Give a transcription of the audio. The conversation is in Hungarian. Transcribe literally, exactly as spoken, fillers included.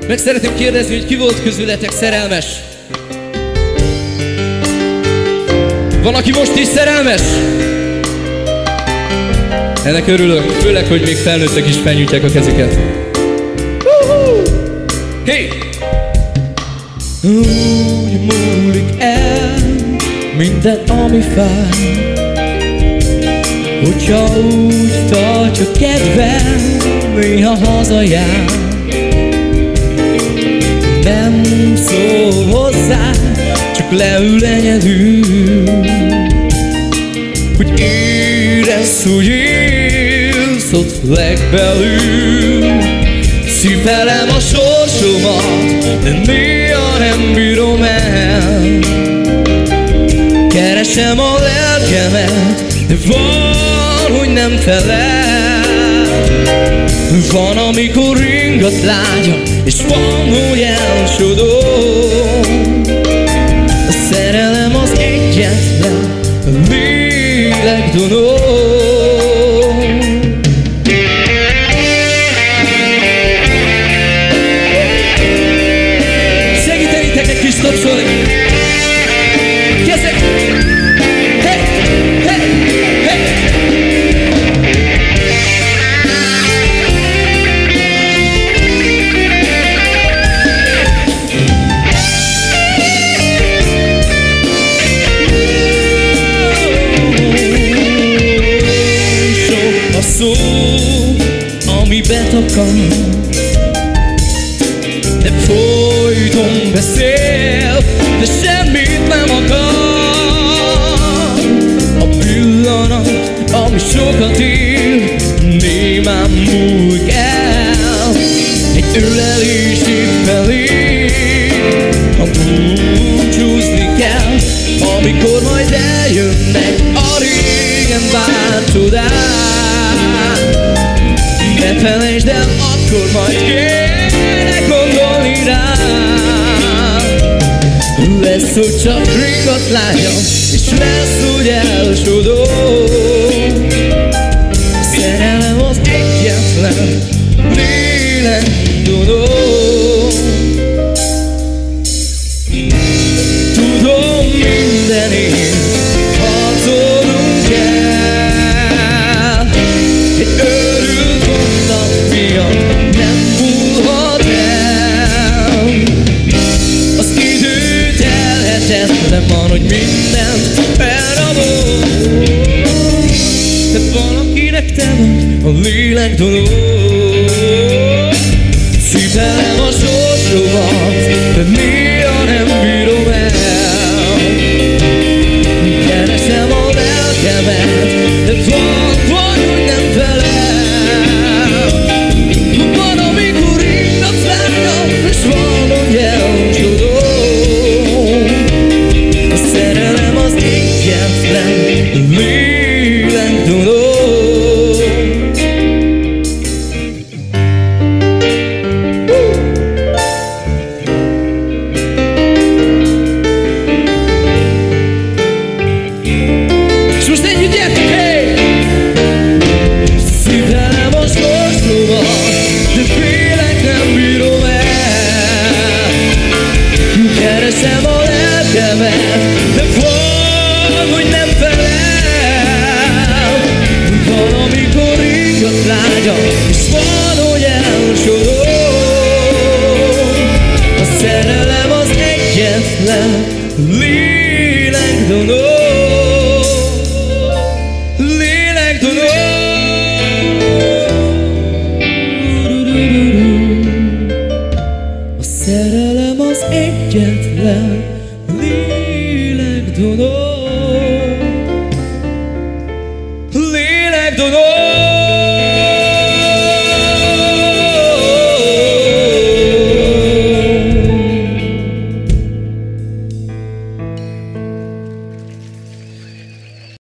Meg szeretném kérdezni, hogy ki volt közületek szerelmes? Van, aki most is szerelmes? Ennek örülök, főleg, hogy még felnőttek is felnyújtják a kezüket. Hey! Úgy múlik el minden, ami fáj, hogyha úgy tartja kedvem, néha hazajár. Nem szól hozzá, csak leül egyedül, hogy érezd, hogy élsz ott legbelül. Szívvelem a sorsomat, de néha nem bírom el. Keresem a lelkemet, de van, hogy nem felel. Van, amikor ringat lágya, és van, hogy elsodor. A szerelem az egyetlen lélekdonor. Segítenítek egy kis tapsolni. Kezek! Hey! Hey! Hey! Szó, ami betakar, de folyton beszél, de semmit nem akar. A pillanat, ami sokat ér, némán múlik el. Egy ölelés épp elég, ha búcsúzni kell, amikor majd eljönnek a régen várt csodák. Ne felejtsd el, akkor majd kéne gondolni rá. Lesz, hogy csak ringat lágyam, és lesz, hogy elsodor. A szerelem az egyetlen lélekdonor. Tudom, mindenért harcolnunk kell. Egy őrült mondat miatt nem múlhat el. Az idő telhetetlen van, hogy mindent elrabol. De valakinek te vagy a lélekdonor. Szívvelem a sorsomat, de néha nem bírom el. Keresem a lelkemet, de van, vagy, hogy nem felel. Van, amikor ringat lágyam, és van, hogy elsodor. A szerelem az egyetlen lélekdonor. És van, hogy elsodor. A szerelem az egyetlen lélekdonor. Lélekdonor. A szerelem az egyetlen lélekdonor. Lélekdonor.